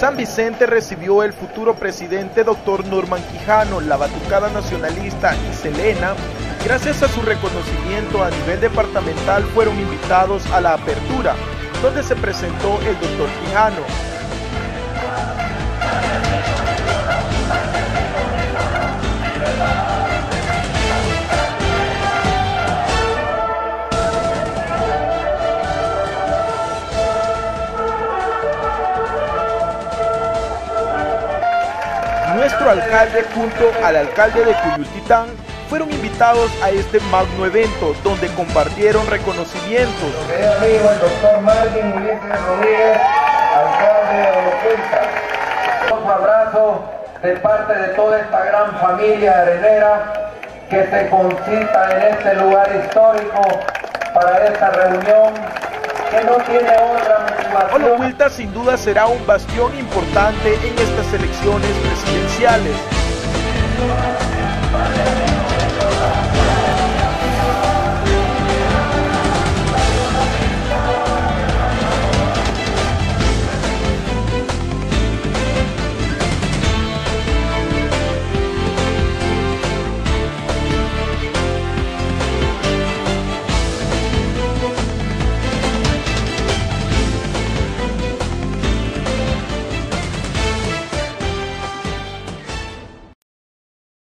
San Vicente recibió el futuro presidente Dr. Norman Quijano, la batucada nacionalista y Selena. Gracias a su reconocimiento a nivel departamental fueron invitados a la apertura, donde se presentó el Dr. Quijano. Nuestro alcalde junto al alcalde de Cuyutitán fueron invitados a este magno evento donde compartieron reconocimientos. Mi amigo el doctor Marvin Ulises Rodríguez, alcalde de Oloquilta. Un abrazo de parte de toda esta gran familia arenera que se concita en este lugar histórico para esta reunión que no tiene otra motivación. Oloquilta sin duda será un bastión importante en estas elecciones presidenciales.